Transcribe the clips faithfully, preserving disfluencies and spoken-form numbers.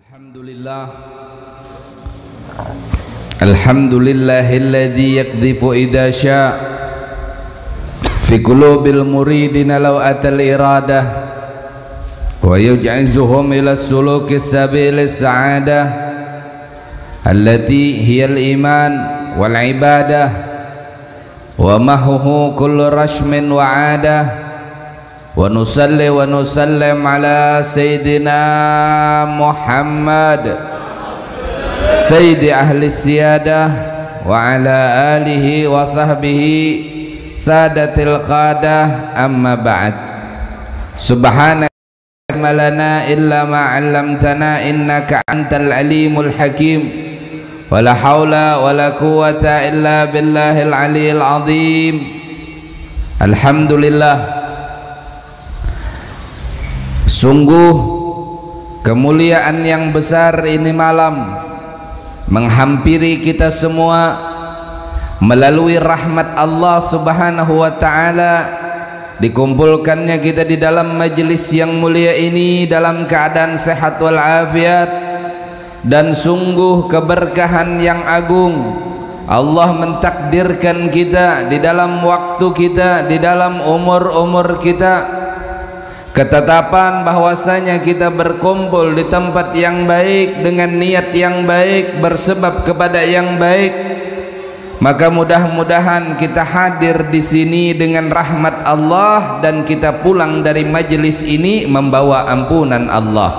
Alhamdulillah Alhamdulillahilladzi yakdhifu idza syaa fi qulubil muridina law atal iradah wa yuj'izuhum ila suluki sabilis sa'adah allati hiya al-iman wal ibadah wa mahuhu kullu rashmin wa 'adah. Wa nusalli wa nusallim ala Sayyidina Muhammad Sayyidi ahli siyadah wa ala alihi wa sahbihi sadatil qadah, amma ba'd. Subhanaka la lana illa ma 'allamtana innaka antal alimul hakim wa la haula wa la quwwata illa billahil aliyil azim. Alhamdulillah, sungguh kemuliaan yang besar ini malam menghampiri kita semua melalui rahmat Allah Subhanahu wa ta'ala. Dikumpulkannya kita di dalam majelis yang mulia ini dalam keadaan sehat walafiat, dan sungguh keberkahan yang agung. Allah mentakdirkan kita di dalam waktu kita, di dalam umur-umur kita, ketetapan bahwasanya kita berkumpul di tempat yang baik dengan niat yang baik, bersebab kepada yang baik. Maka mudah-mudahan kita hadir di sini dengan rahmat Allah dan kita pulang dari majelis ini membawa ampunan Allah.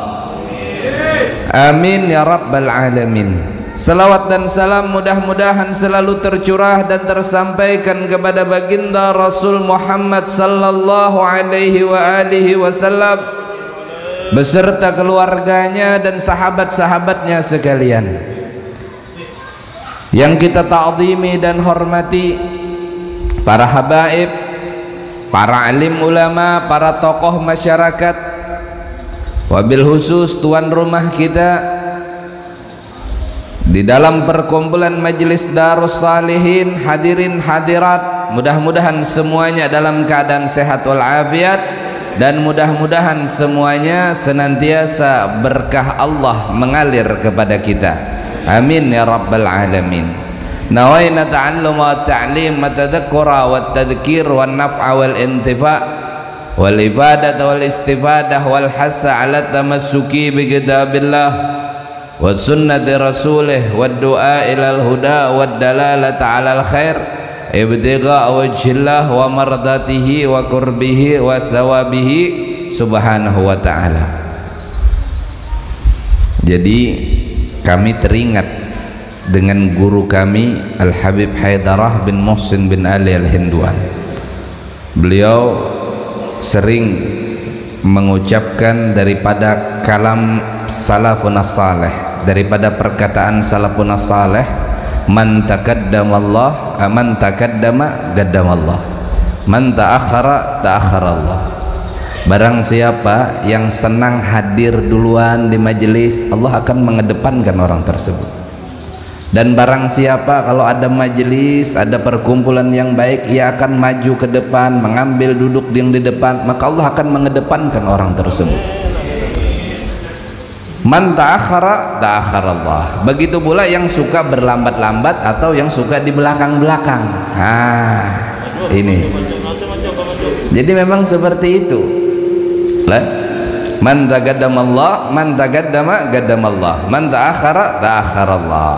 Amin ya rabbal alamin. Salawat dan salam mudah-mudahan selalu tercurah dan tersampaikan kepada baginda Rasul Muhammad sallallahu alaihi wa alihi wasallam beserta keluarganya dan sahabat-sahabatnya sekalian. Yang kita ta'zimi dan hormati para habaib, para alim ulama, para tokoh masyarakat, wabil khusus tuan rumah kita di dalam perkumpulan majelis Darus Salihin, hadirin hadirat, mudah-mudahan semuanya dalam keadaan sehat walafiat, dan mudah-mudahan semuanya senantiasa berkah Allah mengalir kepada kita. Amin ya rabbal alamin. Nawaina ta'allum wa ta'lim wa tadhakkura wa tadhkir wa naf'a wal intifa' wal ibadah wal istifadah wal hatha ala tamassuki bi kitabillah wa sunnati rasulih wa du'a ilal huda wa dalalata alal khair ibtigha wajhillah wa mardatihi wa qurbihi wa sawabihi subhanahu wa ta'ala. Jadi kami teringat dengan guru kami Al-Habib Haidarah bin Muhsin bin Ali Al-Hinduan. Beliau sering mengucapkan daripada kalam salafun salih, daripada perkataan salafun salih, man taqaddamallah man taqaddama qaddamallah, man ta'akhkhara ta'akhkharallah. Barang siapa yang senang hadir duluan di majelis, Allah akan mengedepankan orang tersebut. Dan barang siapa kalau ada majelis, ada perkumpulan yang baik, ia akan maju ke depan, mengambil duduk yang di depan, maka Allah akan mengedepankan orang tersebut. Man ta'akhkhara ta'akhkharallah. Begitu pula yang suka berlambat-lambat atau yang suka di belakang-belakang. Nah, ini. Jadi memang seperti itu. Lah, man taqaddamallah, man taqaddama qaddamallah, man ta'akhkhara ta'akhkharallah.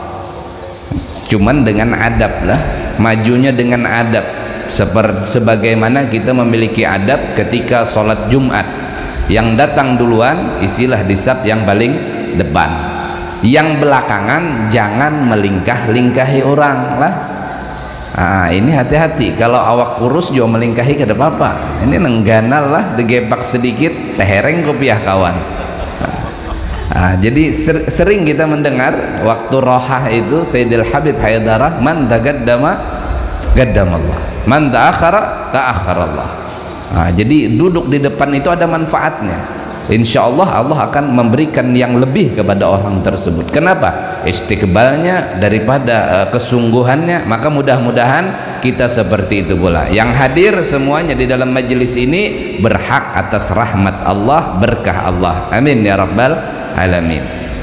Cuman dengan adab lah, majunya dengan adab. Seperti sebagaimana kita memiliki adab ketika sholat Jumat, yang datang duluan istilah di saf yang paling depan, yang belakangan jangan melingkah-lingkahi orang lah. Nah, ini hati-hati, kalau awak kurus juga melingkahi ke depan apa, ini nengganal lah, digepak sedikit tehereng kopiah kawan. Nah, jadi ser sering kita mendengar waktu rohah itu Sayyidil Habib Haidarah, man taqaddama qaddamallah, man ta'akhkhara ta'akhkharallah. Nah, jadi duduk di depan itu ada manfaatnya. Insya Allah Allah akan memberikan yang lebih kepada orang tersebut. Kenapa? Istiqbalnya daripada uh, kesungguhannya. Maka mudah-mudahan kita seperti itu pula. Yang hadir semuanya di dalam majelis ini berhak atas rahmat Allah, berkah Allah. Amin ya rabbal alamin.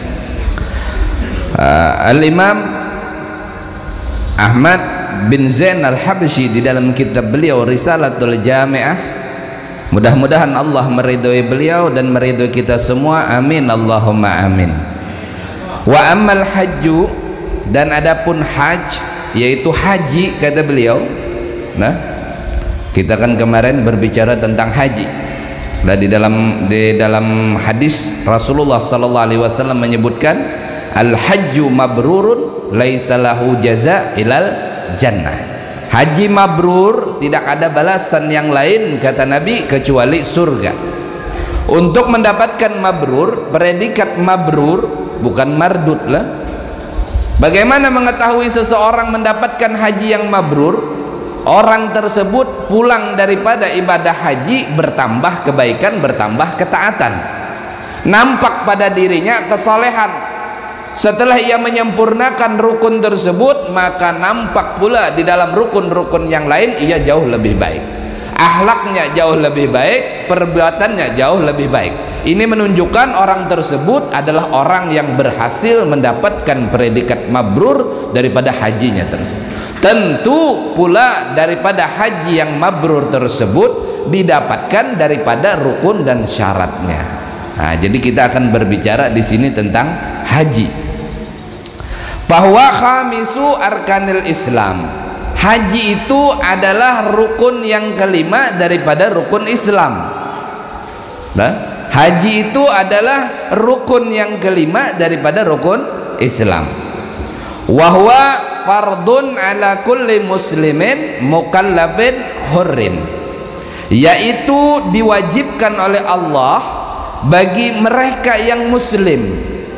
uh, Al-Imam Ahmad bin Zain Al-Habsyi di dalam kitab beliau Risalatul Jami'ah, mudah-mudahan Allah meridhoi beliau dan meridhoi kita semua, amin Allahumma amin. Wa ammal hajju, dan adapun haj, yaitu haji, kata beliau. Nah, kita kan kemarin berbicara tentang haji. Nah, di dalam di dalam hadis Rasulullah sallallahu alaihi wasallam menyebutkan al-hajju mabrurun laisa lahu jaza ilal jannah. Haji mabrur, tidak ada balasan yang lain kata Nabi kecuali surga. Untuk mendapatkan mabrur, predikat mabrur bukan mardud lah. Bagaimana mengetahui seseorang mendapatkan haji yang mabrur? Orang tersebut pulang daripada ibadah haji bertambah kebaikan, bertambah ketaatan, nampak pada dirinya kesolehan. Setelah ia menyempurnakan rukun tersebut, maka nampak pula di dalam rukun-rukun yang lain ia jauh lebih baik, akhlaknya jauh lebih baik, perbuatannya jauh lebih baik. Ini menunjukkan orang tersebut adalah orang yang berhasil mendapatkan predikat mabrur daripada hajinya tersebut. Tentu pula daripada haji yang mabrur tersebut didapatkan daripada rukun dan syaratnya. Nah, jadi kita akan berbicara di sini tentang haji. Bahwa khamisu arkanil Islam, haji itu adalah rukun yang kelima daripada rukun Islam. Nah, haji itu adalah rukun yang kelima daripada rukun Islam. Wahwa fardun ala kulli muslimin mukallafin hurrin, yaitu diwajibkan oleh Allah bagi mereka yang muslim,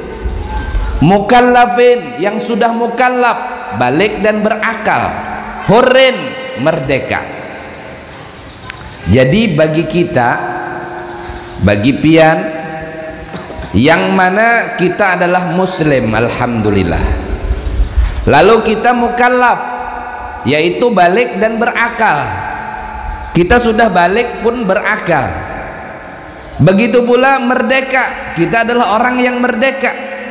mukallafin yang sudah mukallaf, balik dan berakal, hurrin merdeka. Jadi bagi kita, bagi pian yang mana kita adalah muslim, alhamdulillah, lalu kita mukallaf, yaitu balik dan berakal, kita sudah balik pun berakal, begitu pula merdeka, kita adalah orang yang merdeka,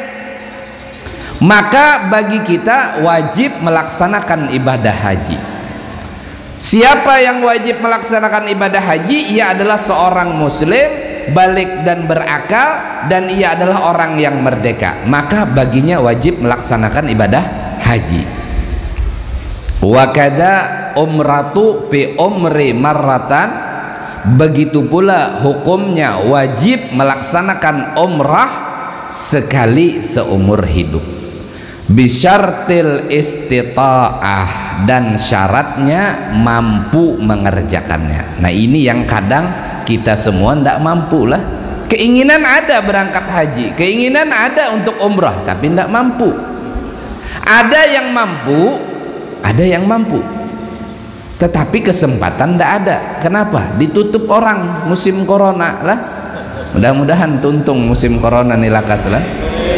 maka bagi kita wajib melaksanakan ibadah haji. Siapa yang wajib melaksanakan ibadah haji? Ia adalah seorang muslim, balik dan berakal, dan ia adalah orang yang merdeka, maka baginya wajib melaksanakan ibadah haji. Wa kada umratu fi umri marratan, begitu pula hukumnya wajib melaksanakan umrah sekali seumur hidup. Bisyartil istita'ah, dan syaratnya mampu mengerjakannya. Nah, ini yang kadang kita semua tidak mampu lah. Keinginan ada berangkat haji, keinginan ada untuk umrah, tapi tidak mampu. Ada yang mampu, ada yang mampu, tetapi kesempatan tidak ada. Kenapa? Ditutup orang musim corona lah. Mudah-mudahan tuntung musim corona nih lakas lah.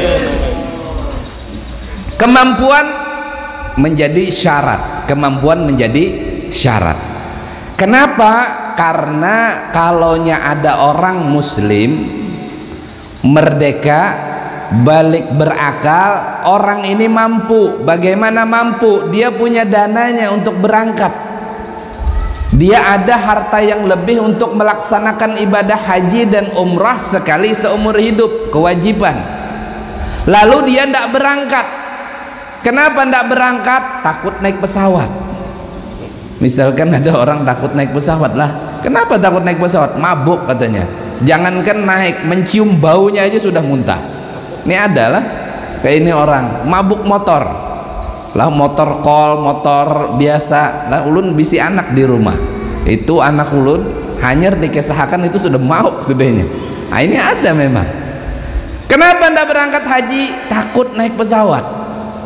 Kemampuan menjadi syarat, kemampuan menjadi syarat. Kenapa? Karena kalaunya ada orang muslim merdeka, balik berakal, orang ini mampu. Bagaimana mampu? Dia punya dananya untuk berangkat, dia ada harta yang lebih untuk melaksanakan ibadah haji dan umrah sekali seumur hidup, kewajiban. Lalu dia tidak berangkat. Kenapa tidak berangkat? Takut naik pesawat. Misalkan ada orang takut naik pesawat lah. Kenapa takut naik pesawat? Mabuk katanya. Jangankan naik, mencium baunya aja sudah muntah. Ini adalah kayak ini orang mabuk motor lah, motor kol, motor biasa lah. Ulun bisi anak di rumah, itu anak ulun hanyar dikesahakan itu sudah mau sudahnya. Nah, ini ada memang. Kenapa tidak berangkat haji? Takut naik pesawat.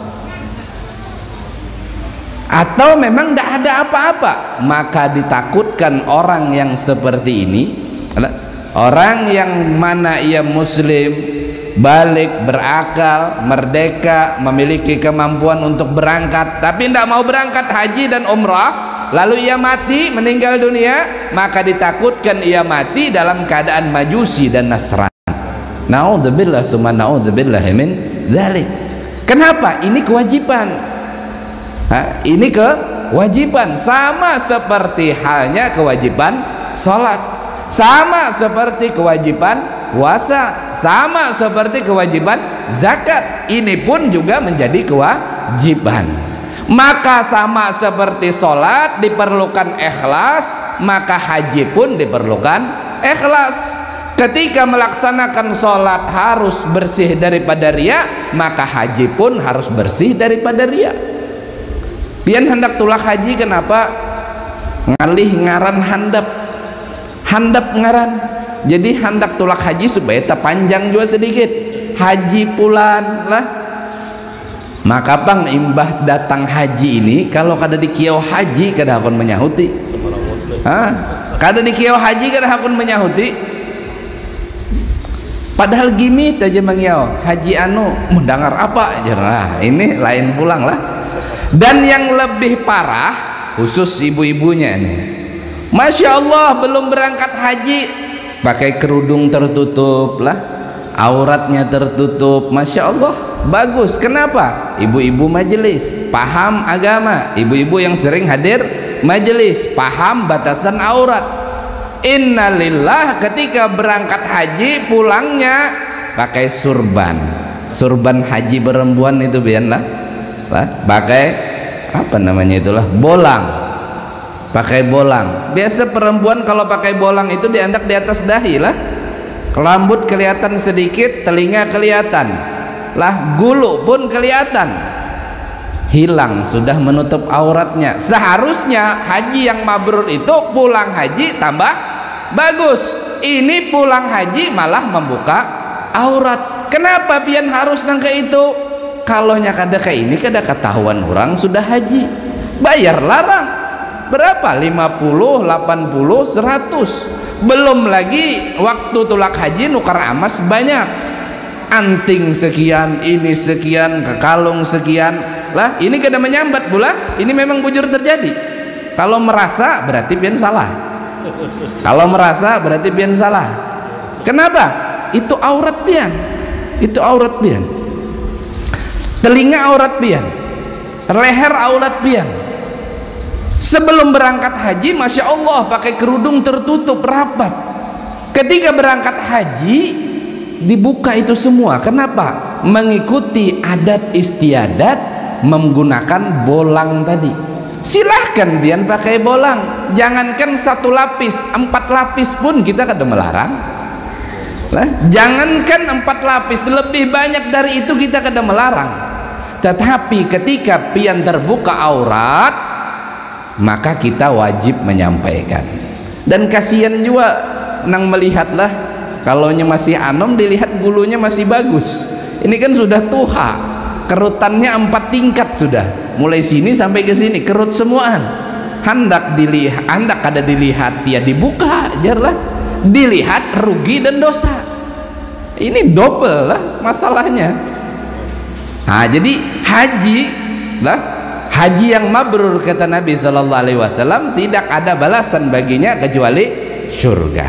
Atau memang tidak ada apa-apa, maka ditakutkan orang yang seperti ini, orang yang mana ia muslim, balik, berakal, merdeka, memiliki kemampuan untuk berangkat, tapi tidak mau berangkat haji dan umrah, lalu ia mati, meninggal dunia, maka ditakutkan ia mati dalam keadaan Majusi dan Nasrani. Naudzubillah summa naudzubillah min dzalik. Kenapa? Ini kewajiban. Hah? Ini kewajiban, sama seperti halnya kewajiban sholat, sama seperti kewajiban puasa, sama seperti kewajiban zakat. Ini pun juga menjadi kewajiban. Maka sama seperti sholat diperlukan ikhlas, maka haji pun diperlukan ikhlas. Ketika melaksanakan sholat harus bersih daripada riya, maka haji pun harus bersih daripada riya. Pian hendak tulak haji, kenapa ngalih ngaran handap handap ngaran? Jadi hendak tulak haji supaya terpanjang juga sedikit haji pulan lah. Maka pang imbah datang haji ini, kalau kada di kiau haji kada akan menyahuti. Hah? Kada di kiau haji kada akan menyahuti. Padahal gimit aja mangiau haji anu mendengar apa aja. Nah, ini lain pulang lah. Dan yang lebih parah khusus ibu-ibunya nih, Masya Allah, belum berangkat haji pakai kerudung tertutup lah, auratnya tertutup, Masya Allah, bagus. Kenapa? Ibu-ibu majelis paham agama, ibu-ibu yang sering hadir majelis paham batasan aurat. Innalillah, ketika berangkat haji pulangnya pakai surban, surban haji perempuan itu biar lah, pakai apa namanya itulah, bolang, pakai bolang. Biasa perempuan kalau pakai bolang itu diandak di atas dahi lah, rambut kelihatan sedikit, telinga kelihatan lah, gulu pun kelihatan, hilang, sudah menutup auratnya. Seharusnya haji yang mabrur itu pulang haji tambah bagus. Ini pulang haji malah membuka aurat. Kenapa pian harus nangka itu? Kalau nya kada kayak ini, kada ketahuan orang sudah haji, bayar larang berapa? lima puluh, delapan puluh, seratus. Belum lagi waktu tulak haji nukar amas banyak, anting sekian, ini sekian, kekalung sekian lah. Ini kada menyambat pula, ini memang bujur terjadi. Kalau merasa berarti pian salah, kalau merasa berarti pian salah. Kenapa? Itu aurat pian, itu aurat pian, telinga aurat pian, leher aurat pian. Sebelum berangkat haji, Masya Allah, pakai kerudung tertutup rapat. Ketika berangkat haji dibuka itu semua. Kenapa? Mengikuti adat istiadat menggunakan bolang tadi. Silahkan pian pakai bolang, jangankan satu lapis, empat lapis pun kita kada melarang lah. Jangankan empat lapis, lebih banyak dari itu kita kada melarang. Tetapi ketika pian terbuka aurat, maka kita wajib menyampaikan. Dan kasihan juga nang melihatlah, kalau nya masih anom dilihat bulunya masih bagus. Ini kan sudah tuha, kerutannya empat tingkat sudah, mulai sini sampai ke sini kerut semuaan. Hendak dilihat, hendak kada dilihat, ya dibuka ajarlah, dilihat rugi dan dosa. Ini double lah masalahnya. Nah, jadi haji lah, haji yang mabrur kata Nabi Shallallahu Alaihi Wasallam tidak ada balasan baginya kecuali surga.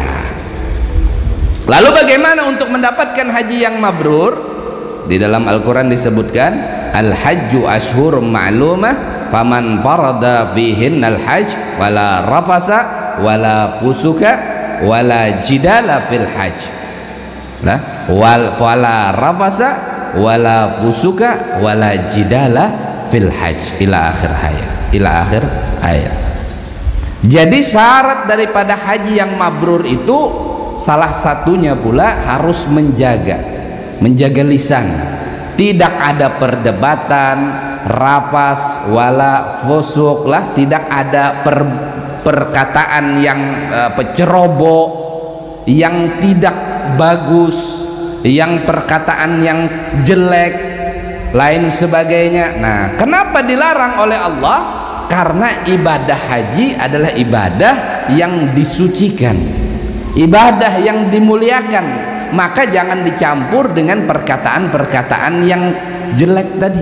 Lalu bagaimana untuk mendapatkan haji yang mabrur? Di dalam Al-Quran disebutkan al-hajju ashhurum ma'lumah faman farada fihin al-hajj wala rafasa wala pusuka wala jidala fil hajj lah, wal wala rafasa wala pusuka wala jidala fil hajj ila akhir ayat, ila akhir ayat. Jadi syarat daripada haji yang mabrur itu salah satunya pula harus menjaga menjaga lisan, tidak ada perdebatan, rafas wala fusuk lah, tidak ada per, perkataan yang uh, penceroboh, yang tidak bagus, yang perkataan yang jelek, lain sebagainya. Nah, kenapa dilarang oleh Allah? Karena ibadah haji adalah ibadah yang disucikan, ibadah yang dimuliakan. Maka jangan dicampur dengan perkataan-perkataan yang jelek tadi.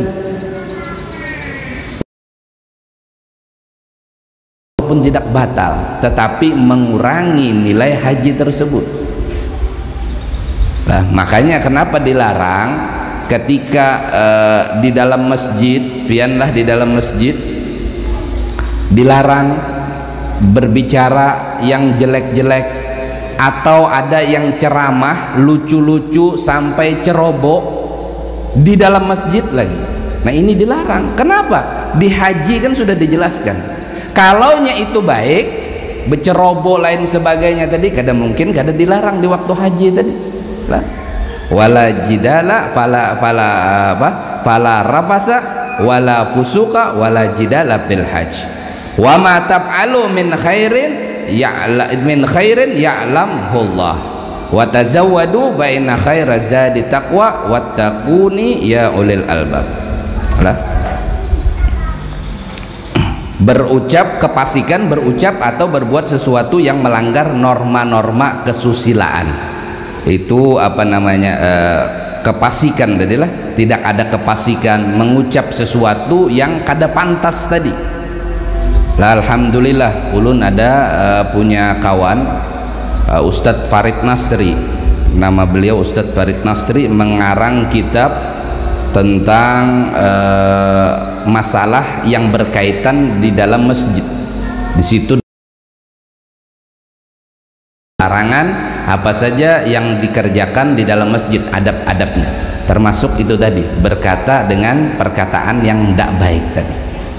Walaupun tidak batal, tetapi mengurangi nilai haji tersebut. Nah, makanya kenapa dilarang ketika uh, di dalam masjid, pianlah di dalam masjid dilarang berbicara yang jelek-jelek, atau ada yang ceramah lucu-lucu sampai ceroboh di dalam masjid lagi. Nah, ini dilarang. Kenapa? Di haji kan sudah dijelaskan, kalaunya itu baik, berceroboh lain sebagainya tadi kada mungkin, kada dilarang di waktu haji tadi lah. Wala jidala fala fala apa fala rafasa wala fusuka wala jidala fil hajj wa ma taf'alu min khairin ya'la min khairin ya'lamhullah wa tazawwadu fa inna khaira zadi taqwa wattaquni ya ulil albab lah. Berucap kepasikan, berucap atau berbuat sesuatu yang melanggar norma-norma kesusilaan, itu apa namanya, eh, kepasikan tadilah. Tidak ada kepasikan mengucap sesuatu yang kada pantas tadi lah. Alhamdulillah ulun ada uh, punya kawan uh, Ustadz Farid Nasri, nama beliau Ustadz Farid Nasri, mengarang kitab tentang uh, masalah yang berkaitan di dalam masjid. Di situ larangan apa saja yang dikerjakan di dalam masjid, adab-adabnya, termasuk itu tadi, berkata dengan perkataan yang tidak baik tadi.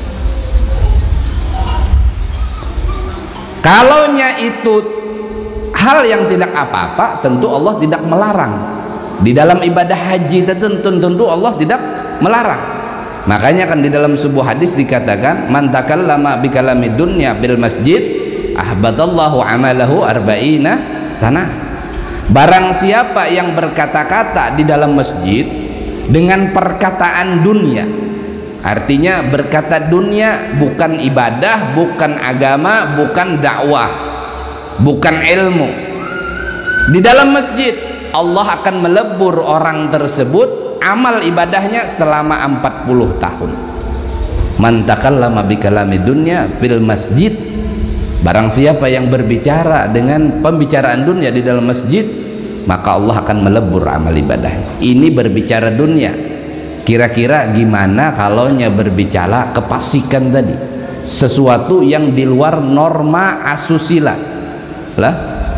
Kalaunya itu hal yang tidak apa-apa, tentu Allah tidak melarang. Di dalam ibadah haji tentu, tentu Allah tidak melarang. Makanya kan di dalam sebuah hadis dikatakan, man takallama bikalami dunya bil masjid ahbatallahu amalahu arba'ina sana. Barang siapa yang berkata-kata di dalam masjid dengan perkataan dunia, artinya berkata dunia, bukan ibadah, bukan agama, bukan dakwah, bukan ilmu, di dalam masjid, Allah akan melebur orang tersebut amal ibadahnya selama empat puluh tahun. Man takallama bikalami dunya fil masjid, barang siapa yang berbicara dengan pembicaraan dunia di dalam masjid, maka Allah akan melebur amal ibadah. Ini berbicara dunia. Kira-kira gimana kalaunya berbicara kepasikan tadi, sesuatu yang di luar norma asusila lah.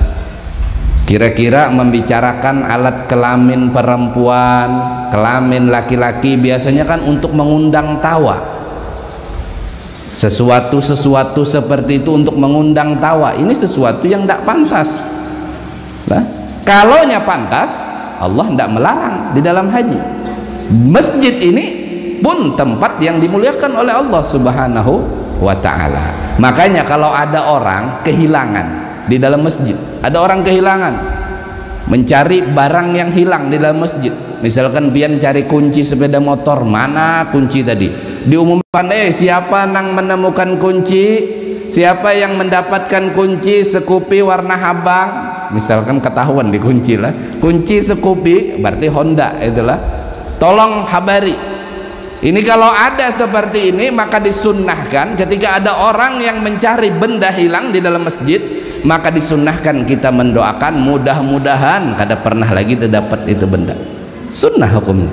Kira-kira membicarakan alat kelamin perempuan, kelamin laki-laki, biasanya kan untuk mengundang tawa. Sesuatu-sesuatu seperti itu untuk mengundang tawa, ini sesuatu yang tidak pantas lah. Kalaunya pantas, Allah tidak melarang di dalam haji. Masjid ini pun tempat yang dimuliakan oleh Allah Subhanahu wa ta'ala. Makanya kalau ada orang kehilangan di dalam masjid, ada orang kehilangan mencari barang yang hilang di dalam masjid, misalkan pian cari kunci sepeda motor, mana kunci tadi, diumumkan, eh siapa nang menemukan kunci, siapa yang mendapatkan kunci Scoopy warna abang, misalkan ketahuan dikunci lah, kunci Scoopy berarti Honda itulah, tolong habari. Ini kalau ada seperti ini, maka disunnahkan ketika ada orang yang mencari benda hilang di dalam masjid, maka disunnahkan kita mendoakan mudah-mudahan kada pernah lagi terdapat itu benda. Sunnah hukumnya.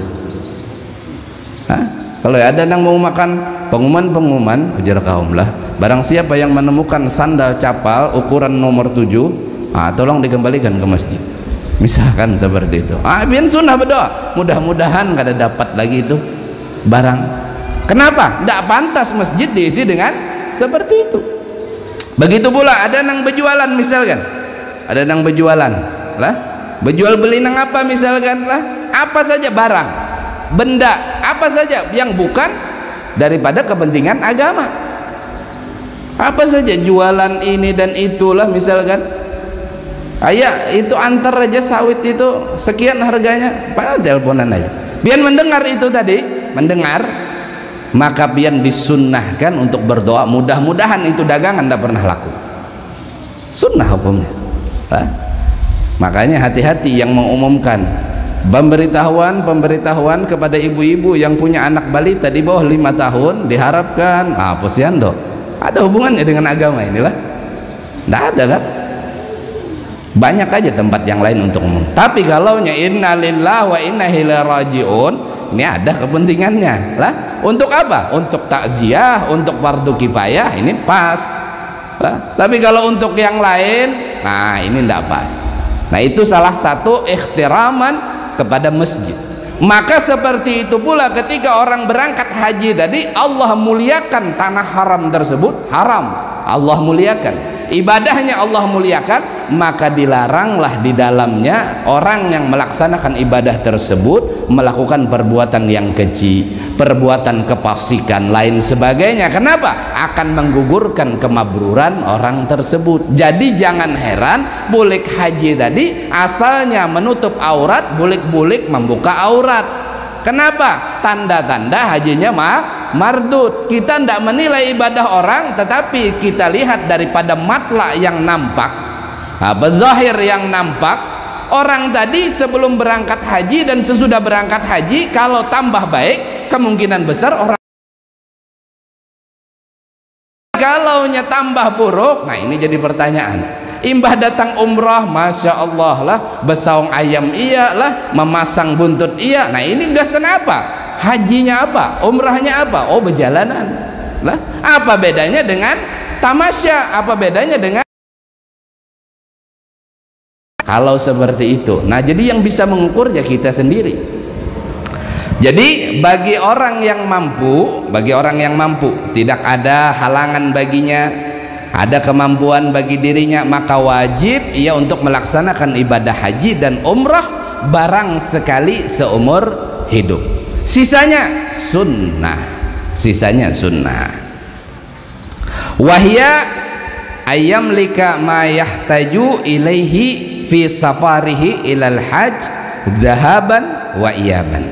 Hah? Kalau ada yang mau makan pengumuman-pengumuman, ujar kaum lah, barang siapa yang menemukan sandal capal ukuran nomor tujuh, ah, tolong dikembalikan ke masjid, misalkan seperti itu. Ah, biar sunnah berdoa, mudah-mudahan kada dapat lagi itu barang. Kenapa? Tidak pantas masjid diisi dengan seperti itu. Begitu pula ada yang berjualan, misalkan ada yang berjualan lah, berjual beli nang apa misalkan lah, apa saja barang, benda apa saja yang bukan daripada kepentingan agama, apa saja jualan ini dan itulah, misalkan ayah itu antar aja sawit itu sekian harganya, padahal teleponan aja, biar mendengar itu tadi, mendengar, maka pian disunnahkan untuk berdoa, mudah-mudahan itu dagangan tidak pernah laku. Sunnah hukumnya lah. Makanya hati-hati yang mengumumkan pemberitahuan pemberitahuan kepada ibu-ibu yang punya anak balita di bawah lima tahun, diharapkan ah posyandu ada hubungannya dengan agama inilah, tidak ada kan. banyak aja tempat yang lain untuk umum. Tapi kalau nya inna lillahi wa inna ilaihi rajiun, ini ada kepentingannya lah. Untuk apa? Untuk takziah, untuk fardu kifayah, ini pas lah. Tapi kalau untuk yang lain, nah ini tidak pas. Nah itu salah satu ikhtiraman kepada masjid. Maka seperti itu pula ketika orang berangkat haji tadi, Allah muliakan tanah haram tersebut, haram Allah muliakan, ibadahnya Allah muliakan, maka dilaranglah di dalamnya orang yang melaksanakan ibadah tersebut melakukan perbuatan yang keji, perbuatan kefasikan lain sebagainya. Kenapa? Akan menggugurkan kemabruran orang tersebut. Jadi jangan heran bulik haji tadi asalnya menutup aurat, bulik-bulik membuka aurat. Kenapa? Tanda-tanda hajinya mah mardud. Kita tidak menilai ibadah orang, tetapi kita lihat daripada matla yang nampak, apa zahir yang nampak. Orang tadi sebelum berangkat haji dan sesudah berangkat haji, kalau tambah baik, kemungkinan besar orang. Kalau nya tambah buruk, nah ini jadi pertanyaan. Imbah datang umrah, masya Allah lah, besaung ayam iya lah, memasang buntut iya. Nah ini gasan apa? Hajinya apa? Umrahnya apa? Oh berjalanan lah. Apa bedanya dengan tamasya? Apa bedanya dengan kalau seperti itu? Nah jadi yang bisa mengukur ya kita sendiri. Jadi bagi orang yang mampu, bagi orang yang mampu, tidak ada halangan baginya, ada kemampuan bagi dirinya, maka wajib ia untuk melaksanakan ibadah haji dan umrah barang sekali seumur hidup. Sisanya sunnah, sisanya sunnah. Wahya ayam lika ma yahtaju ilaihi fi safarihi ilal hajj dhahaban wa iyaban,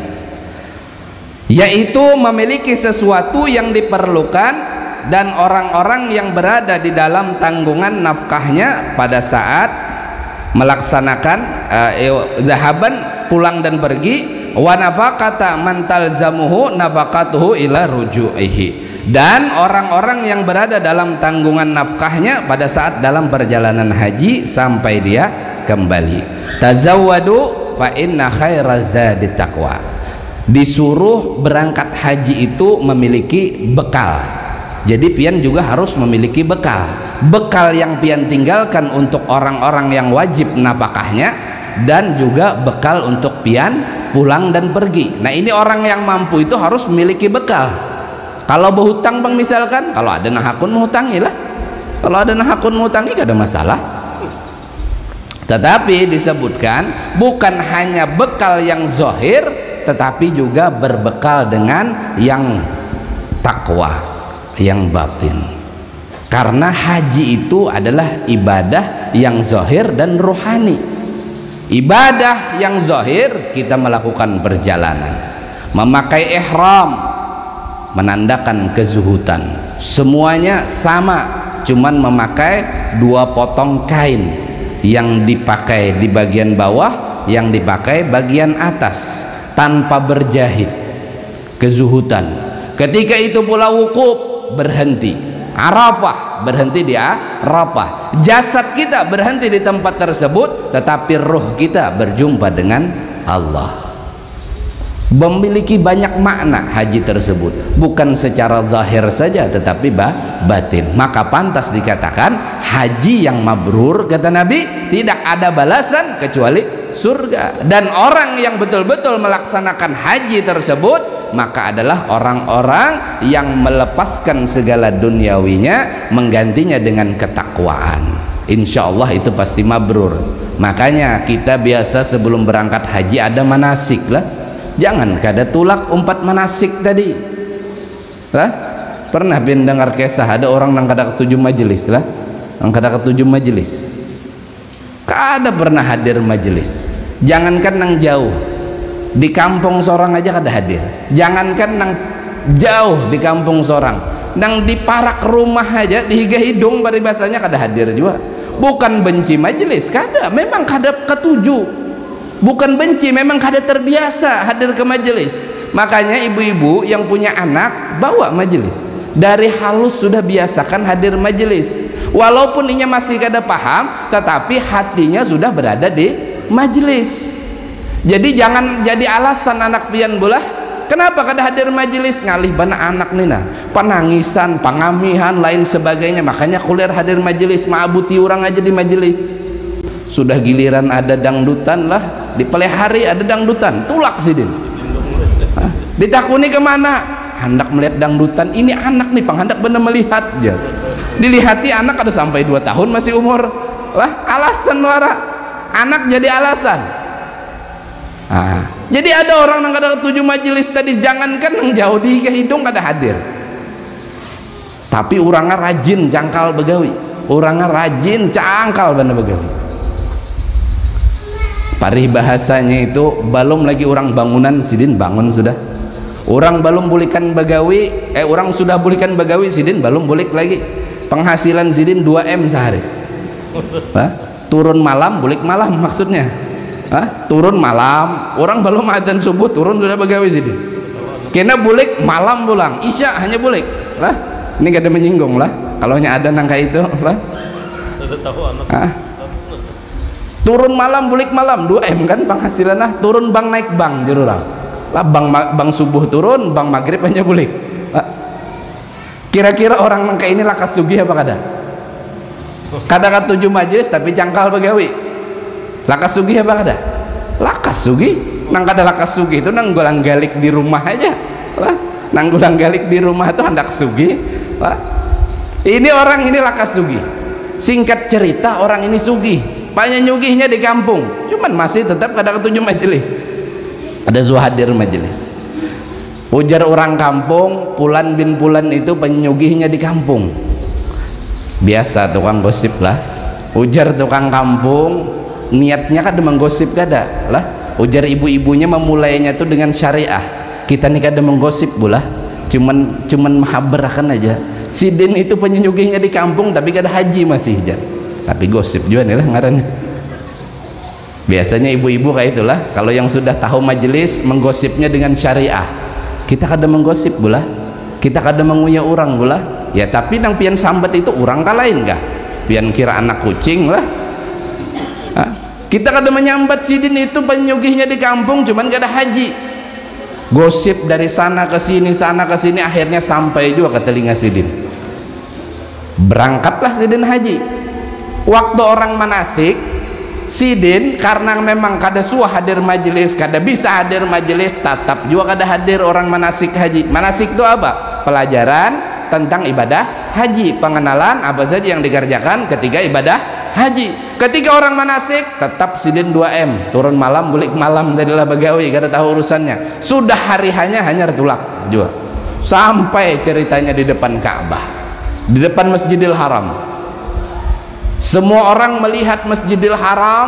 yaitu memiliki sesuatu yang diperlukan dan orang-orang yang berada di dalam tanggungan nafkahnya pada saat melaksanakan dhahaban uh, pulang dan pergi, wa nafaqata man talzamuhu nafaqatuhu ila ruju'ihi, dan orang-orang yang berada dalam tanggungan nafkahnya pada saat dalam perjalanan haji sampai dia kembali. Tazawwadu fa inna khairaz zadi taqwa, disuruh berangkat haji itu memiliki bekal. Jadi pian juga harus memiliki bekal, bekal yang pian tinggalkan untuk orang-orang yang wajib nafkahnya, dan juga bekal untuk pian pulang dan pergi. Nah ini orang yang mampu itu harus memiliki bekal. Kalau berhutang bang misalkan, kalau ada nahakun menghutangi lah, kalau ada nahakun menghutangi gak ada masalah. Tetapi disebutkan bukan hanya bekal yang zahir, tetapi juga berbekal dengan yang takwa, yang batin. Karena haji itu adalah ibadah yang zahir dan rohani. Ibadah yang zahir kita melakukan perjalanan, memakai ihram, menandakan kezuhudan, semuanya sama, cuman memakai dua potong kain, yang dipakai di bagian bawah, yang dipakai bagian atas, tanpa berjahit, kezuhudan. Ketika itu pula wukuf, berhenti Arafah, berhenti di Arafah. Jasad kita berhenti di tempat tersebut, tetapi ruh kita berjumpa dengan Allah. Memiliki banyak makna haji tersebut, bukan secara zahir saja tetapi batin. Maka pantas dikatakan haji yang mabrur, kata Nabi, tidak ada balasan kecuali surga. Dan orang yang betul-betul melaksanakan haji tersebut, maka adalah orang-orang yang melepaskan segala duniawinya, menggantinya dengan ketakwaan. Insya Allah itu pasti mabrur. Makanya kita biasa sebelum berangkat haji ada manasik lah. Jangan kada tulak umpat manasik tadi lah. Pernah bin dengar kisah ada orang yang kada ketujuh majelis lah, yang kada ketujuh majelis, kada pernah hadir majelis. Jangankan nang jauh di kampung seorang aja kada hadir, jangankan nang jauh di kampung seorang, nang di parak rumah aja di higa hidung paribasanya kada hadir juga. Bukan benci majelis, kada, memang kada ketujuh. Bukan benci, memang kada terbiasa hadir ke majelis. Makanya ibu-ibu yang punya anak bawa majelis, dari halus sudah biasakan hadir majelis. walaupun inya masih kada paham tetapi hatinya sudah berada di majelis. Jadi jangan jadi alasan anak pian bolah kenapa kada hadir majelis, ngalih bana anak nina penangisan, pangamihan lain sebagainya, makanya kuliah hadir majelis, maabuti orang aja di majelis. Sudah giliran ada dangdutan lah di pelihari ada dangdutan tulak sidin. Hah? Ditakuni kemana, hendak melihat dangdutan, ini anak nih panghendak bener melihat ya. Dilihati anak ada sampai dua tahun masih umur lah, alasan wara anak jadi alasan. Nah, jadi ada orang yang kada tujuh majelis tadi, jangankan yang jauh di ke hidung kada hadir, tapi orangnya rajin cangkal begawi, orangnya rajin cangkal bener begawi. Parih bahasanya itu belum lagi orang bangunan sidin bangun sudah, orang belum bulikan begawi, eh orang sudah bulikan begawi sidin belum bulik lagi, penghasilan sidin dua M sehari. Hah? Turun malam bulik malam maksudnya. Hah? Turun malam, orang belum adzan subuh turun sudah begawi sidin. Kena bulik malam pulang, isya hanya bulik lah. Ini kada menyinggung lah, kalau nya ada nangka itu lah. Hah? Turun malam bulik malam dua M kan penghasilan lah. Turun bang naik bang jururang lah, bang bang subuh turun, bang maghrib hanya bulik. Kira-kira orang nangka ini lakas sugih apa kada? Kada tujuh majelis tapi cangkal begawi. Lakas sugih apa kada? Lakas sugih. Nang kada lakas sugih itu nang gulang galik di rumah aja lah. Nang gulang galik di rumah itu hendak sugih lah. Ini orang ini lakas sugih. Singkat cerita orang ini sugih, banyak nyugihnya di kampung, cuman masih tetap kada ketujuh majelis. Ada zuhadir majelis. Ujar orang kampung, Pulan bin Pulan itu penyugihnya di kampung. Biasa tukang gosip lah. Ujar tukang kampung, niatnya kada menggosip kada lah. Ujar ibu-ibunya memulainya tuh dengan syariah. Kita nih kada menggosip bulah, cuman cuman mahabbarakan aja. Sidin itu penyugihnya di kampung tapi kada haji masih jar. Tapi gosip juga nih lah ngarannya. Biasanya ibu-ibu kayak itulah, kalau yang sudah tahu majelis menggosipnya dengan syariah. Kita kada menggosip bulah, kita kada menguya orang bulah. Ya tapi nang pian sambat itu orang kalain kah? Pian kira anak kucing lah. Hah? Kita kada menyambat sidin itu penyugihnya di kampung cuman kada haji. Gosip dari sana ke sini, sana ke sini, akhirnya sampai juga ke telinga sidin. Berangkatlah sidin haji. Waktu orang manasik, sidin karena memang kada suah hadir majelis, kada bisa hadir majelis, tetap juga kada hadir orang manasik haji. Manasik itu apa? Pelajaran tentang ibadah haji, pengenalan apa saja yang dikerjakan ketika ibadah haji. Ketika orang manasik tetap sidin dua M, turun malam bulik malam, tadilah begawi kada tahu urusannya. Sudah hari hanya hanya retulak juga. Sampai ceritanya di depan Ka'bah, di depan Masjidil Haram. Semua orang melihat Masjidil Haram,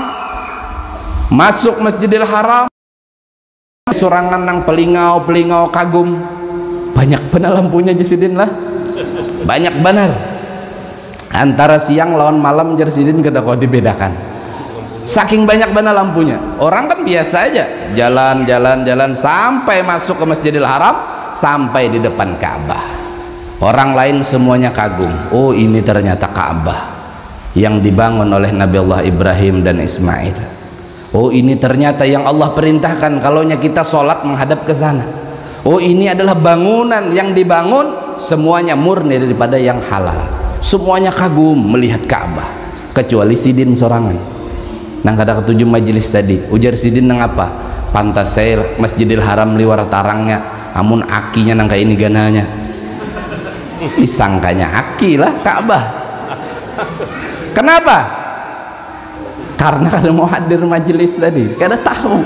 masuk Masjidil Haram, sorangan nang pelingau pelingau kagum, banyak benar lampunya jasidin lah, banyak benar. Antara siang lawan malam jasidin kada kau dibedakan, saking banyak benar lampunya. Orang kan biasa aja jalan jalan jalan sampai masuk ke Masjidil Haram, sampai di depan Ka'bah. Orang lain semuanya kagum, oh ini ternyata Ka'bah yang dibangun oleh Nabi Allah Ibrahim dan Ismail. Oh ini ternyata yang Allah perintahkan kalaunya kita sholat menghadap ke sana. Oh ini adalah bangunan yang dibangun semuanya murni daripada yang halal. Semuanya kagum melihat Ka'bah kecuali sidin sorangan nang kada ketujuh majelis tadi. Ujar sidin nang apa? Pantas saya Masjidil Haram liwar tarangnya, amun akinya nang kayak ini ganalnya. Disangkanya aki lah Ka'bah. Kenapa? Karena kada mau hadir majelis tadi, kada tahu.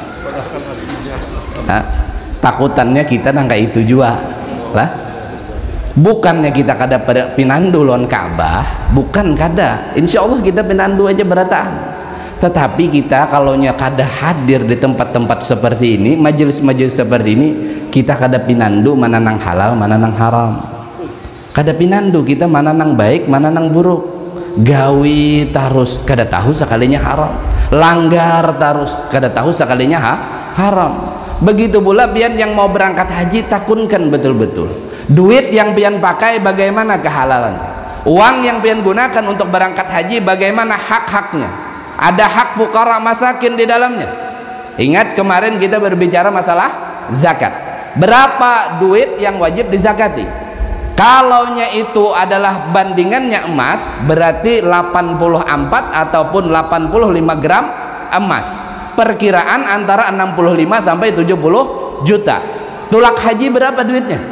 Nah, takutannya kita nang kayak itu juga lah. Bukannya kita kada pada pinandu lawan Ka'bah, bukan kada. Insya Allah kita pinandu aja berataan. Tetapi kita kalaunya kada hadir di tempat-tempat seperti ini, majelis-majelis seperti ini, kita kada pinandu mana nang halal, mana nang haram. Kada pinandu kita mana nang baik, mana nang buruk. Gawi tarus kada tahu sekalinya haram, langgar tarus kada tahu sekalinya ha haram. Begitu pula pian yang mau berangkat haji, takunkan betul-betul duit yang pian pakai bagaimana kehalalannya. Uang yang pian gunakan untuk berangkat haji, bagaimana hak-haknya? Ada hak fuqara masakin di dalamnya. Ingat kemarin kita berbicara masalah zakat. Berapa duit yang wajib dizakati? Kalaunya itu adalah bandingannya emas, berarti delapan puluh empat ataupun delapan puluh lima gram emas. Perkiraan antara enam puluh lima sampai tujuh puluh juta. Tulak haji berapa duitnya?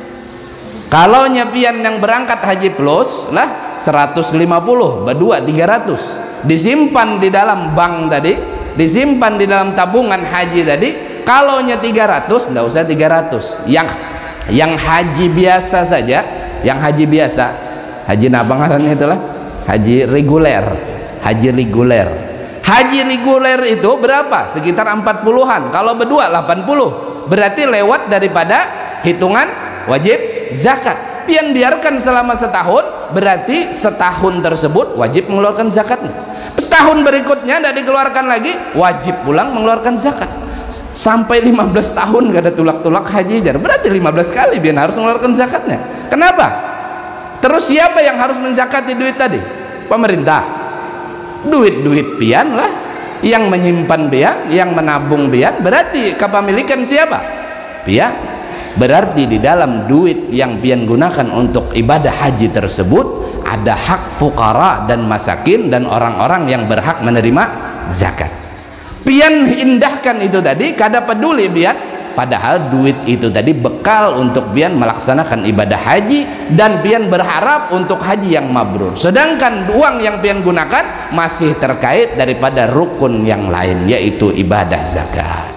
Kalau nyepian yang berangkat haji plus lah seratus lima puluh, berdua tiga ratus, disimpan di dalam bank tadi, disimpan di dalam tabungan haji tadi. Kalau nya tiga ratus, enggak usah tiga ratus. Yang yang haji biasa saja, yang haji biasa, haji apa ngarannya itulah? Haji reguler, haji reguler. Haji reguler itu berapa? Sekitar empat puluhan. Kalau berdua delapan puluh. Berarti lewat daripada hitungan wajib zakat. Pian biarkan selama setahun, berarti setahun tersebut wajib mengeluarkan zakatnya. Setahun berikutnya tidak dikeluarkan lagi, wajib pulang mengeluarkan zakat. Sampai lima belas tahun gak ada tulak-tulak haji jar, berarti lima belas kali pian harus mengeluarkan zakatnya. Kenapa? Terus siapa yang harus menzakati duit tadi? Pemerintah. Duit-duit pian lah yang menyimpan pian, yang menabung pian, berarti kepemilikan siapa? Pian. Berarti di dalam duit yang pian gunakan untuk ibadah haji tersebut ada hak fuqara dan masakin dan orang-orang yang berhak menerima zakat. Pian indahkan itu tadi, kada peduli pian, padahal duit itu tadi bekal untuk pian melaksanakan ibadah haji dan pian berharap untuk haji yang mabrur. Sedangkan uang yang pian gunakan masih terkait daripada rukun yang lain, yaitu ibadah zakat.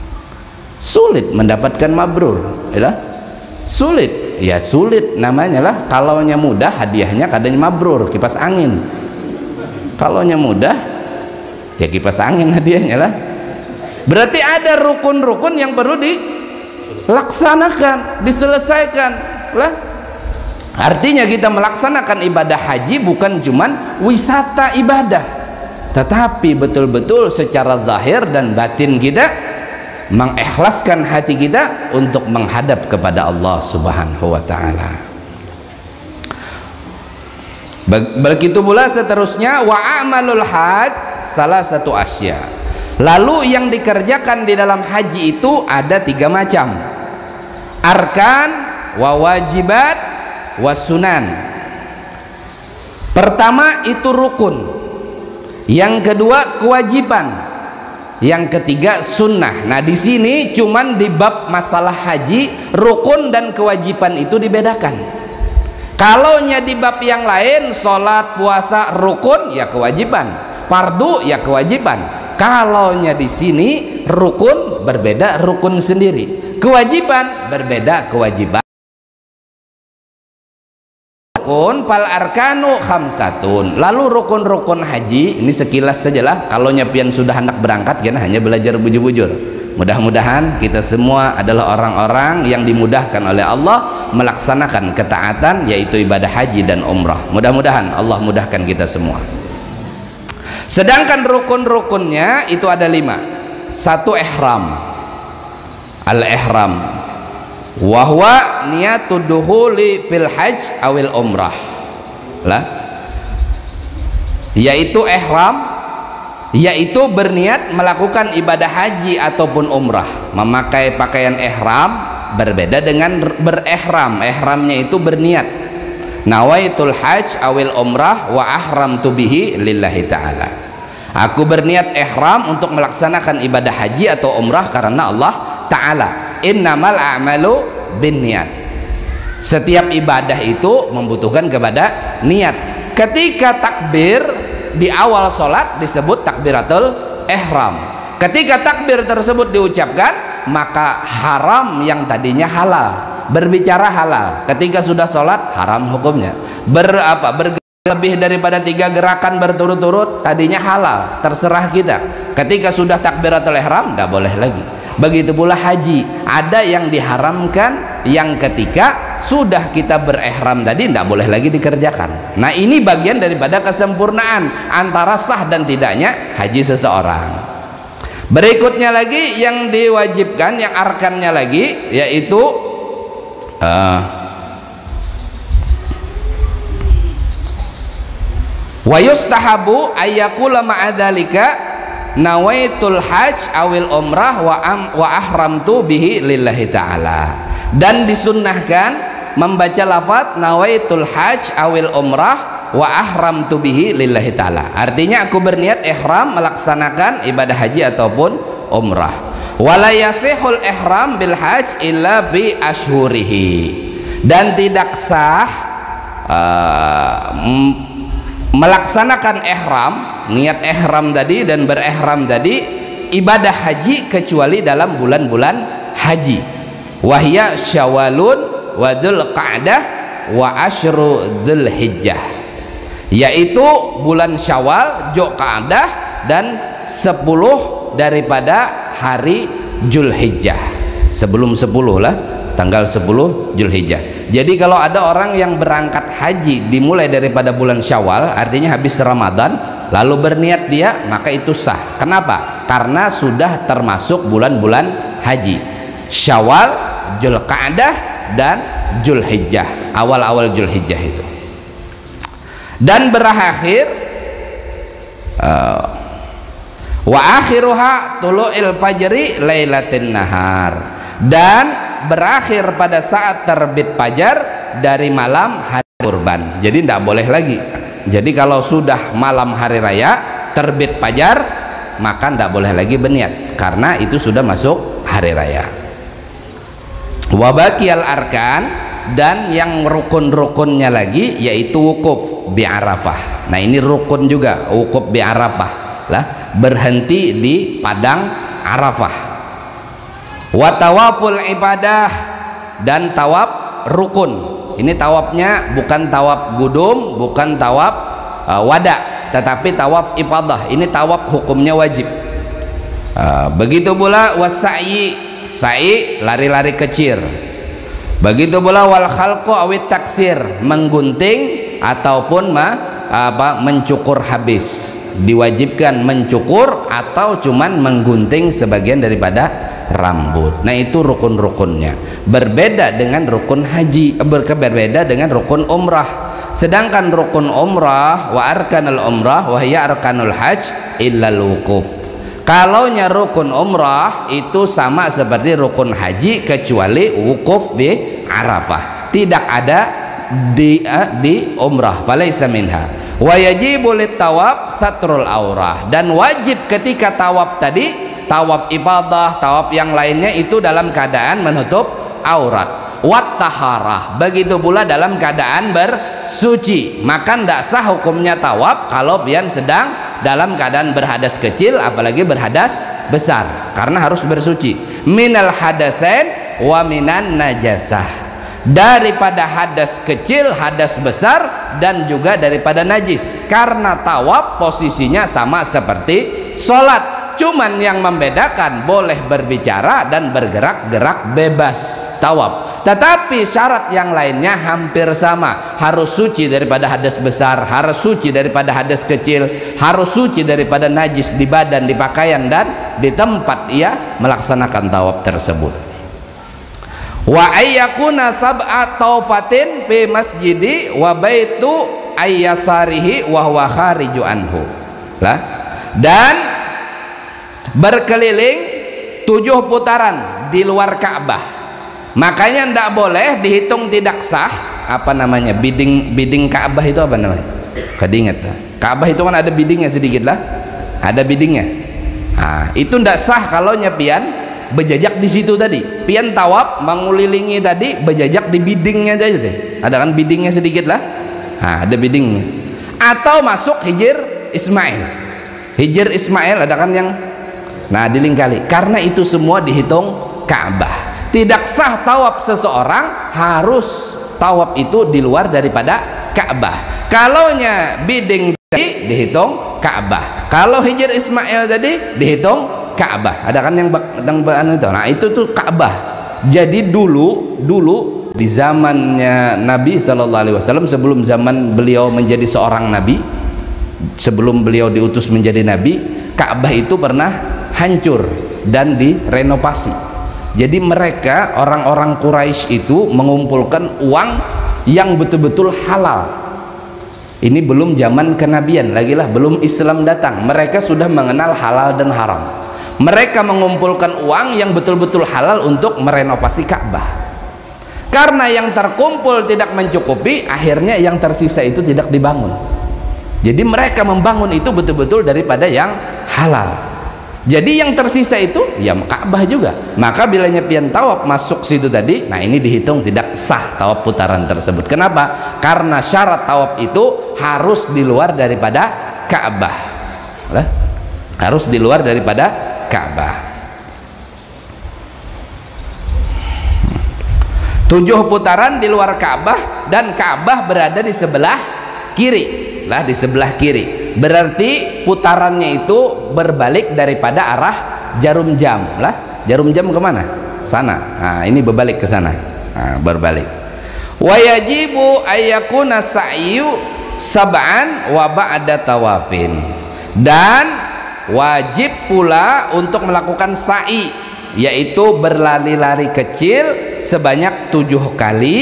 Sulit mendapatkan mabrur, ya? Sulit, ya sulit namanya lah. Kalaunya mudah hadiahnya kadang mabrur, kipas angin. Kalaunya mudah ya kipas angin hadiahnya lah. Berarti ada rukun-rukun yang perlu dilaksanakan, diselesaikan lah. Artinya kita melaksanakan ibadah haji bukan cuman wisata ibadah, tetapi betul-betul secara zahir dan batin kita mengikhlaskan hati kita untuk menghadap kepada Allah Subhanahu wa taala. Begitu pula seterusnya, wa amalul hajj salah satu asya. Lalu yang dikerjakan di dalam haji itu ada tiga macam. Arkan, wa wajibat, wa sunan. Pertama itu rukun. Yang kedua kewajiban. Yang ketiga sunnah. Nah di sini cuman di bab masalah haji rukun dan kewajiban itu dibedakan. Kalau nya di bab yang lain sholat puasa rukun ya kewajiban, fardu ya kewajiban. Kalau nya di sini rukun berbeda rukun sendiri, kewajiban berbeda kewajiban. Rukun pal arkanu khamsatun. Lalu rukun-rukun haji ini sekilas sajalah. Kalau nyapian sudah hendak berangkat kan hanya belajar bujur-bujur. Mudah-mudahan kita semua adalah orang-orang yang dimudahkan oleh Allah melaksanakan ketaatan, yaitu ibadah haji dan umrah. Mudah-mudahan Allah mudahkan kita semua. Sedangkan rukun-rukunnya itu ada lima. Satu ihram, al-ihram, wahwa niatud duhuli fil hajj awil umrah lah, yaitu ihram, yaitu berniat melakukan ibadah haji ataupun umrah. Memakai pakaian ihram berbeda dengan berihram. Ihramnya itu berniat, nawaitul hajj awil umrah wa ahramtu bihi lillahi ta'ala. Aku berniat ihram untuk melaksanakan ibadah haji atau umrah karena Allah ta'ala. Innamal a'malu bin niat. Setiap ibadah itu membutuhkan kepada niat. Ketika takbir di awal sholat disebut takbiratul ihram. Ketika takbir tersebut diucapkan, maka haram yang tadinya halal, berbicara halal. Ketika sudah sholat haram hukumnya. Ber apa ber lebih daripada tiga gerakan berturut-turut tadinya halal, terserah kita. Ketika sudah takbiratul ihram tidak boleh lagi. Begitu pula haji, ada yang diharamkan yang ketika sudah kita berihram tadi tidak boleh lagi dikerjakan. Nah ini bagian daripada kesempurnaan antara sah dan tidaknya haji seseorang. Berikutnya lagi yang diwajibkan, yang arkannya lagi, yaitu uh, Wa yustahabu ayyakula ma'adzalika nawaitul hajj awil umrah wa am wa ahramtu bihi lillahi ta'ala. Dan disunnahkan membaca lafaz nawaitul hajj awil umrah wa ahramtu bihi lillahi ta'ala. Artinya aku berniat ihram melaksanakan ibadah haji ataupun umrah. Wala yasihul ihram bil hajj illa bi ashhurihi. Dan tidak sah uh, melaksanakan ihram, niat ihram tadi dan berihram tadi ibadah haji kecuali dalam bulan-bulan haji. Wahya Syawalun wa Dzulqa'dah wa asyru Dzulhijjah, yaitu bulan Syawal, Dzulqa'dah dan sepuluh daripada hari Dzulhijjah. Sebelum sepuluh lah, tanggal sepuluh Dzulhijjah. Jadi kalau ada orang yang berangkat haji dimulai daripada bulan Syawal, artinya habis Ramadan, lalu berniat dia, maka itu sah. Kenapa? Karena sudah termasuk bulan-bulan haji. Syawal, Dzulqa'dah dan Dzulhijjah, awal-awal Dzulhijjah itu. Dan berakhir uh, wa akhiruha tulu'il fajri lailatin nahar, dan berakhir pada saat terbit fajar dari malam hari kurban. Jadi tidak boleh lagi. Jadi kalau sudah malam hari raya terbit fajar, maka tidak boleh lagi berniat karena itu sudah masuk hari raya. Wa baqiyal arkan, dan yang rukun-rukunnya lagi yaitu wukuf bi Arafah. Nah ini rukun juga, wukuf bi Arafah lah, berhenti di padang Arafah. Wa tawaful ibadah, dan tawaf rukun. Ini tawafnya bukan tawaf gudum, bukan tawaf uh, wada, tetapi tawaf ibadah. Ini tawaf hukumnya wajib. Uh, begitu pula wasai, sa'i lari-lari kecil. Begitu pula wal khalqu awit taksir, menggunting ataupun ma, apa, mencukur habis. Diwajibkan mencukur atau cuman menggunting sebagian daripada rambut. Nah itu rukun-rukunnya. Berbeda dengan rukun haji, berbeda dengan rukun umrah. Sedangkan rukun umrah wa arkanul umrah wa hiya arkanul hajj illal wukuf. Kalaunya rukun umrah itu sama seperti rukun haji kecuali wukuf di Arafah. Tidak ada di uh, di umrah, falaisa minha. Wa yajibu lit tawaf satrul aurah, dan wajib ketika tawaf tadi, tawaf ibadah, tawaf yang lainnya itu dalam keadaan menutup aurat. Wat taharah, begitu pula dalam keadaan bersuci. Maka tidak sah hukumnya tawaf kalau pian sedang dalam keadaan berhadas kecil, apalagi berhadas besar, karena harus bersuci. Minal hadasain wa minan najasah, daripada hadas kecil, hadas besar, dan juga daripada najis. Karena tawaf posisinya sama seperti sholat, cuman yang membedakan boleh berbicara dan bergerak-gerak bebas tawaf. Tetapi syarat yang lainnya hampir sama, harus suci daripada hadas besar, harus suci daripada hadas kecil, harus suci daripada najis di badan, di pakaian, dan di tempat ia melaksanakan tawaf tersebut. Wa ayyakuna sab'a taufatin fi masjidi wa baitu ayyasarihi wa huwa khariju anhu lah, dan berkeliling tujuh putaran di luar Ka'bah. Makanya tidak boleh dihitung tidak sah, apa namanya, bidding bidding Ka'bah itu apa namanya? Kedinget Ka'bah itu kan ada biddingnya sedikit lah, ada biddingnya. Nah, itu tidak sah kalau nyepian bejajak di situ tadi. Pian tawaf mengulilingi tadi, bejajak di biddingnya aja deh. Ada kan biddingnya sedikit lah. Nah, ada biddingnya. Atau masuk Hijr Ismail. Hijr Ismail ada kan yang, nah dilingkali. Karena itu semua dihitung Ka'bah. Tidak sah tawaf seseorang harus tawaf itu di luar daripada Ka'bah. Kalaunya bidding tadi dihitung Ka'bah. Kalau Hijr Ismail tadi dihitung Ka'bah. Ada kan yang yang itu. Nah, itu tuh Ka'bah. Jadi dulu dulu di zamannya Nabi Shallallahu Alaihi Wasallam, sebelum zaman beliau menjadi seorang nabi, sebelum beliau diutus menjadi nabi, Ka'bah itu pernah hancur dan direnovasi. Jadi mereka orang-orang Quraisy itu mengumpulkan uang yang betul-betul halal. Ini belum zaman kenabian lagi lah, belum Islam datang. Mereka sudah mengenal halal dan haram. Mereka mengumpulkan uang yang betul-betul halal untuk merenovasi Ka'bah. Karena yang terkumpul tidak mencukupi, akhirnya yang tersisa itu tidak dibangun. Jadi mereka membangun itu betul-betul daripada yang halal. Jadi yang tersisa itu ya Ka'bah juga. Maka bila nyepian tawaf masuk situ tadi, nah ini dihitung tidak sah tawaf putaran tersebut. Kenapa? Karena syarat tawaf itu harus di luar daripada Ka'bah. Harus di luar daripada Ka'bah. Tujuh putaran di luar Ka'bah, dan Ka'bah berada di sebelah kiri. Lah di sebelah kiri. Berarti putarannya itu berbalik daripada arah jarum jam. Lah jarum jam kemana? Sana. Nah, ini berbalik ke sana. Nah, berbalik. Wa yajibu ayyakuna sa'yu sab'an wa ba'da tawafin. Dan wajib pula untuk melakukan sa'i, yaitu berlari-lari kecil sebanyak tujuh kali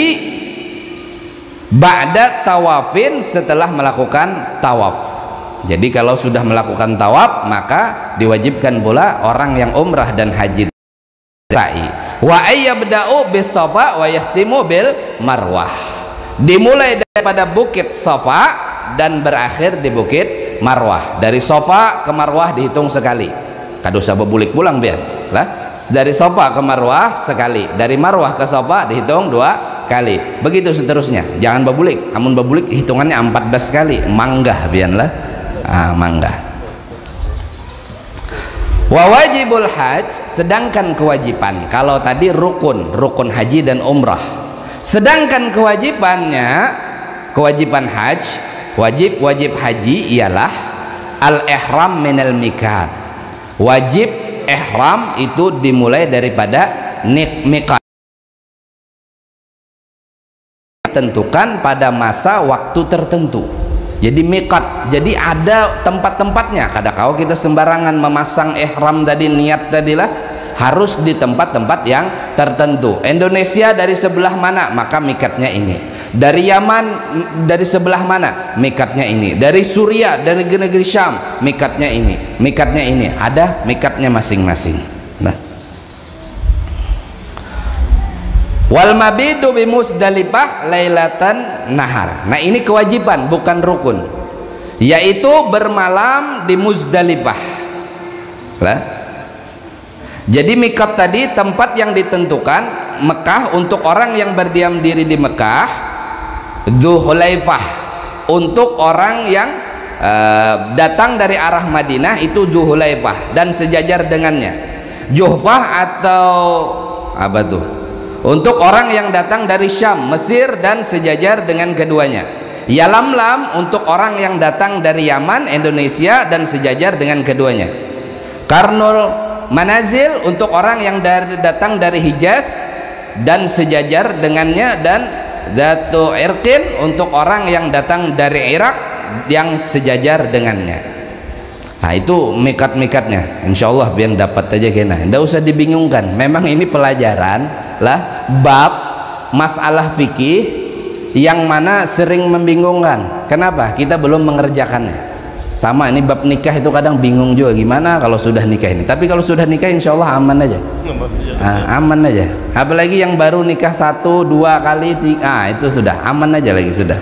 ba'da tawafin, setelah melakukan tawaf. Jadi kalau sudah melakukan tawaf, maka diwajibkan pula orang yang umrah dan haji sa'i. Wa ayyabda'u bis Safa wa yahtimu bil Marwah. Dimulai daripada bukit Safa dan berakhir di bukit Marwah. Dari Safa ke Marwah dihitung sekali. Kado usah bebulik pulang biar. Lah, dari Safa ke Marwah sekali. Dari Marwah ke Safa dihitung dua kali. Begitu seterusnya. Jangan bebulik. Amun bebulik hitungannya empat belas kali. Manggah biarlah. Ah, mangga. Wa wajibul haj, sedangkan kewajiban, kalau tadi rukun, rukun haji dan umrah. Sedangkan kewajibannya, kewajiban haj, wajib wajib haji ialah al-ihram minal miqat. Wajib ihram itu dimulai daripada miqat, ditentukan pada masa waktu tertentu. Jadi miqat, jadi ada tempat-tempatnya. Kadang-kadang kita sembarangan memasang ihram tadi, niat tadilah harus di tempat-tempat yang tertentu. Indonesia dari sebelah mana, maka mikatnya ini. Dari Yaman dari sebelah mana, mikatnya ini. Dari Suriah, dari negeri Syam, mikatnya ini. Mikatnya ini, ada mikatnya masing-masing. Nah, wal mabidu bi Musdalifah lailatan nahar. Nah, ini kewajiban bukan rukun, yaitu bermalam di Musdalifah. Lah, jadi miqat tadi tempat yang ditentukan Mekah untuk orang yang berdiam diri di Mekah, Dzulhulaifah untuk orang yang uh, datang dari arah Madinah itu Dzulhulaifah dan sejajar dengannya. Juhfah atau apa tuh? Untuk orang yang datang dari Syam, Mesir dan sejajar dengan keduanya. Yalamlam untuk orang yang datang dari Yaman, Indonesia dan sejajar dengan keduanya. Karnul Manazil untuk orang yang dari, datang dari Hijaz dan sejajar dengannya, dan Datu Irqin untuk orang yang datang dari Irak yang sejajar dengannya. Nah, itu mikat-mikatnya. Insyaallah biar dapat aja kena. Tidak usah dibingungkan. Memang ini pelajaran lah bab masalah fikih yang mana sering membingungkan. Kenapa? Kita belum mengerjakannya. Sama ini bab nikah itu kadang bingung juga gimana kalau sudah nikah ini. Tapi kalau sudah nikah insyaallah aman aja. Nah, aman aja. Apalagi yang baru nikah satu dua kali tiga, ah, itu sudah aman aja lagi sudah.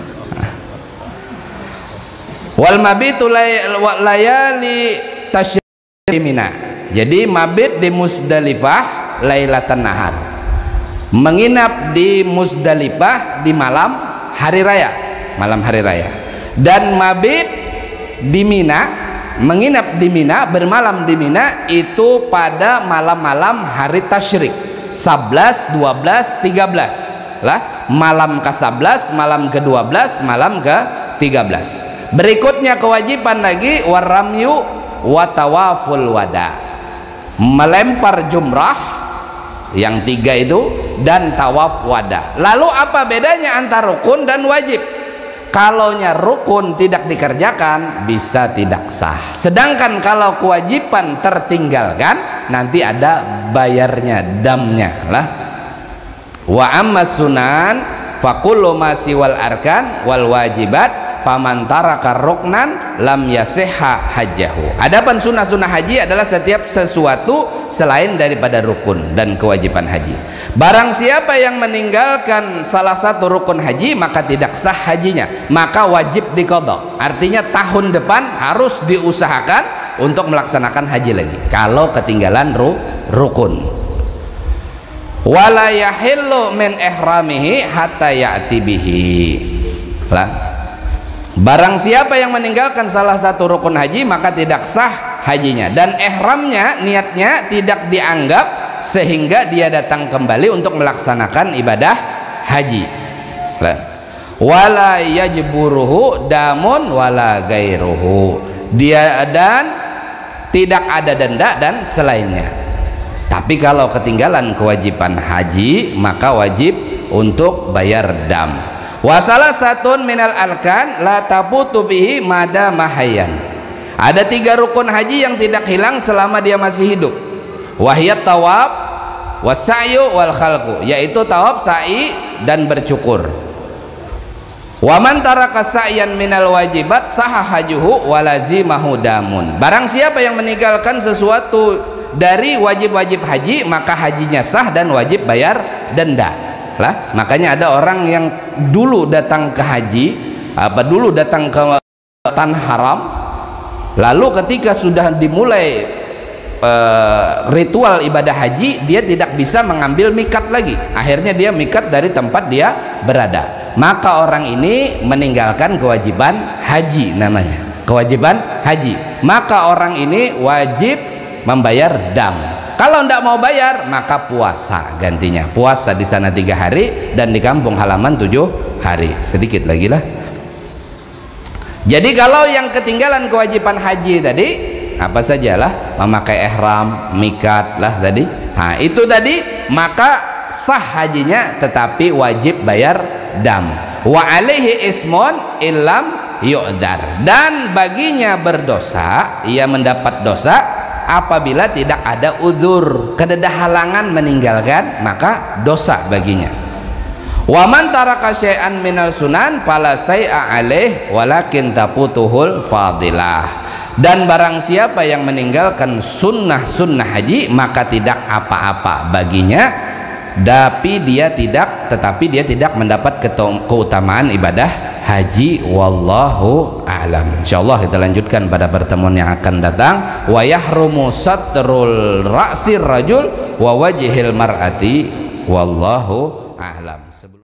Wal mabitu layali tasyrik Mina. Jadi mabit di Musdalifah lailatan nahar, menginap di Musdalifah di malam hari raya, malam hari raya. Dan mabit di Mina, menginap di Mina, bermalam di Mina itu pada malam-malam hari tasyrik sebelas, dua belas, tiga belas lah, malam ke sebelas, malam ke dua belas, malam ke tiga belas. Berikutnya kewajiban lagi waramyu watawaful wada, melempar jumrah yang tiga itu dan tawaf wada. Lalu apa bedanya antara rukun dan wajib? Kalaunya rukun tidak dikerjakan bisa tidak sah, sedangkan kalau kewajiban tertinggalkan nanti ada bayarnya, damnya lah. Wa amma sunan fakullu ma siwal arkan wal wajibat faman taraka ruknan lam yasihha hajjahu. Adapun sunnah-sunnah haji adalah setiap sesuatu selain daripada rukun dan kewajiban haji. Barang siapa yang meninggalkan salah satu rukun haji maka tidak sah hajinya, maka wajib diqadha. Artinya tahun depan harus diusahakan untuk melaksanakan haji lagi kalau ketinggalan ru rukun. Wala yahillu min ihramihi hatta ya'ti bihi. Lah, barang siapa yang meninggalkan salah satu rukun haji maka tidak sah hajinya, dan ihramnya, niatnya tidak dianggap sehingga dia datang kembali untuk melaksanakan ibadah haji. Lah, wala yajburuhu damun wala gairuhu. Dia dan tidak ada denda dan selainnya. Tapi kalau ketinggalan kewajiban haji maka wajib untuk bayar dam. Wa salasatun minal arkan la tabutu bihi mada mahayan. Ada tiga rukun haji yang tidak hilang selama dia masih hidup. Wahiyat tawab, wasa'yu wal khalqu, yaitu tawab, sa'i dan bercukur. Wa man taraka sa'yan minal wajibat saha hajuhu walazimahu damun. Barang siapa yang meninggalkan sesuatu dari wajib-wajib haji maka hajinya sah dan wajib bayar denda. Lah, makanya ada orang yang dulu datang ke haji, apa dulu datang ke tanah haram, lalu ketika sudah dimulai uh, ritual ibadah haji dia tidak bisa mengambil mikat lagi, akhirnya dia mikat dari tempat dia berada, maka orang ini meninggalkan kewajiban haji, namanya kewajiban haji, maka orang ini wajib membayar dam. Kalau tidak mau bayar maka puasa gantinya, puasa di sana tiga hari dan di kampung halaman tujuh hari, sedikit lagi lah. Jadi kalau yang ketinggalan kewajiban haji tadi apa sajalah, memakai ihram, mikat lah tadi, nah itu tadi, maka sah hajinya tetapi wajib bayar dam. Wa alaihi ismun illam yu'dar, dan baginya berdosa, ia mendapat dosa apabila tidak ada udzur, kededa halangan meninggalkan, maka dosa baginya. Wa man taraka syai'an minal sunan fala syai'a alaih walakin taputuhul fadilah. Dan barang siapa yang meninggalkan sunnah-sunnah haji maka tidak apa-apa baginya, tapi dia tidak tetapi dia tidak mendapat keutamaan ibadah haji. Wallahu a'lam. Insyaallah kita lanjutkan pada pertemuan yang akan datang. Wa yahrumu satrul ra'sir rajul wa wajhil mar'ati wallahu a'lam.